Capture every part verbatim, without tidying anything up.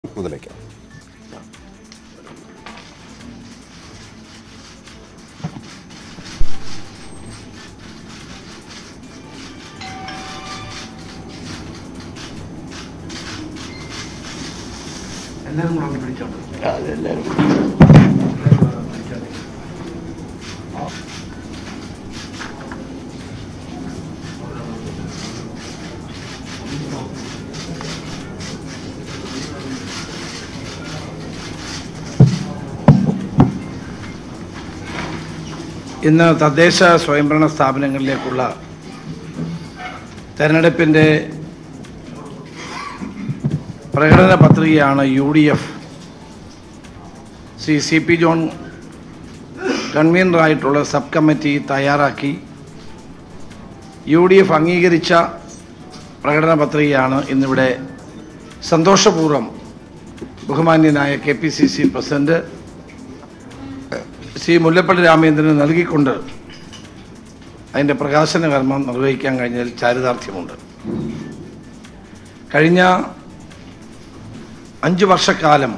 മുതലേക്ക് എല്ലാവരും കൂടെ പിടിച്ചോണ്ട് അതെല്ലാവരും ഇന്ന് തദ്ദേശ സ്വയംഭരണ സ്ഥാപനങ്ങളിലേക്കുള്ള തെരഞ്ഞെടുപ്പിൻ്റെ പ്രകടന പത്രികയാണ് U D F Shri C P John കൺവീനറായിട്ടുള്ള സബ് കമ്മിറ്റി തയ്യാറാക്കി യു ഡി എഫ് അംഗീകരിച്ച പ്രകടന പത്രികയാണ് ഇന്നിവിടെ സന്തോഷപൂർവ്വം ബഹുമാന്യനായ K P C C president Shri Mullappally രാമചന്ദ്രന് നൽകിക്കൊണ്ട് അതിൻ്റെ പ്രകാശന കർമ്മം നിർവഹിക്കാൻ കഴിഞ്ഞതിൽ ചാരിതാർത്ഥ്യമുണ്ട്. കഴിഞ്ഞ അഞ്ച് വർഷക്കാലം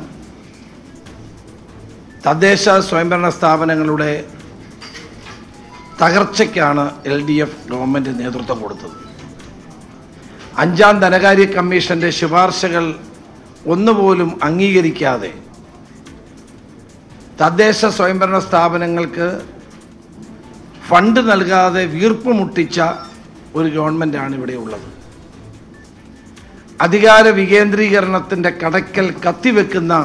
തദ്ദേശ സ്വയംഭരണ സ്ഥാപനങ്ങളുടെ തകർച്ചയ്ക്കാണ് എൽ ഡി എഫ് ഗവൺമെൻറ് നേതൃത്വം കൊടുത്തത്. അഞ്ചാം ധനകാര്യ കമ്മീഷൻ്റെ ശുപാർശകൾ ഒന്നുപോലും അംഗീകരിക്കാതെ തദ്ദേശ സ്വയംഭരണ സ്ഥാപനങ്ങൾക്ക് ഫണ്ട് നൽകാതെ വീർപ്പ് മുട്ടിച്ച ഒരു ഗവൺമെൻറ്റാണ് ഇവിടെ ഉള്ളത്. അധികാര വികേന്ദ്രീകരണത്തിൻ്റെ കടക്കൽ കത്തിവെക്കുന്ന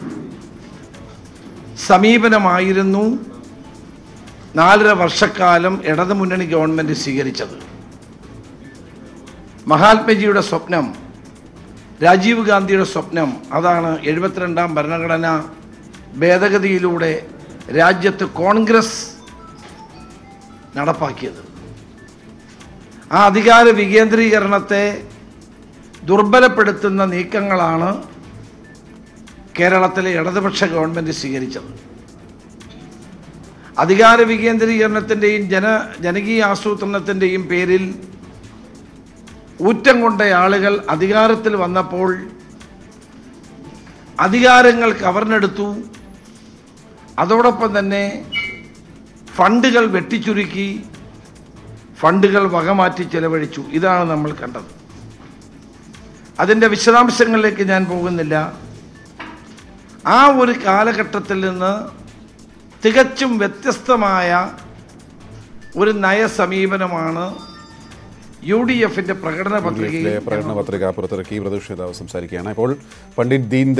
സമീപനമായിരുന്നു നാലര വർഷക്കാലം ഇടതുമുന്നണി ഗവൺമെൻറ് സ്വീകരിച്ചത്. മഹാത്മജിയുടെ സ്വപ്നം, രാജീവ് ഗാന്ധിയുടെ സ്വപ്നം അതാണ് എഴുപത്തിരണ്ടാം ഭരണഘടനാ ഭേദഗതിയിലൂടെ രാജ്യത്ത് കോൺഗ്രസ് നടപ്പാക്കിയത്. ആ അധികാര വികേന്ദ്രീകരണത്തെ ദുർബലപ്പെടുത്തുന്ന നീക്കങ്ങളാണ് കേരളത്തിലെ ഇടതുപക്ഷ ഗവൺമെൻറ് സ്വീകരിച്ചത്. അധികാര വികേന്ദ്രീകരണത്തിൻ്റെയും ജന ജനകീയ ആസൂത്രണത്തിൻ്റെയും പേരിൽ ഊറ്റം കൊണ്ട ആളുകൾ അധികാരത്തിൽ വന്നപ്പോൾ അധികാരങ്ങൾ കവർന്നെടുത്തു. അതോടൊപ്പം തന്നെ ഫണ്ടുകൾ വെട്ടിച്ചുരുക്കി, ഫണ്ടുകൾ വകമാറ്റി ചെലവഴിച്ചു. ഇതാണ് നമ്മൾ കണ്ടത്. അതിൻ്റെ വിശദാംശങ്ങളിലേക്ക് ഞാൻ പോകുന്നില്ല. ആ ഒരു കാലഘട്ടത്തിൽ നിന്ന് തികച്ചും വ്യത്യസ്തമായ ഒരു നയസമീപനമാണ് യു ഡി എഫിൻ്റെ പ്രകടന പത്രികയിൽ പ്രകടന പത്രിക പുറത്തിറക്കി പ്രതിപക്ഷ നേതാവ് സംസാരിക്കുകയാണ്. ഇപ്പോൾ പണ്ഡിറ്റ് ദീൻ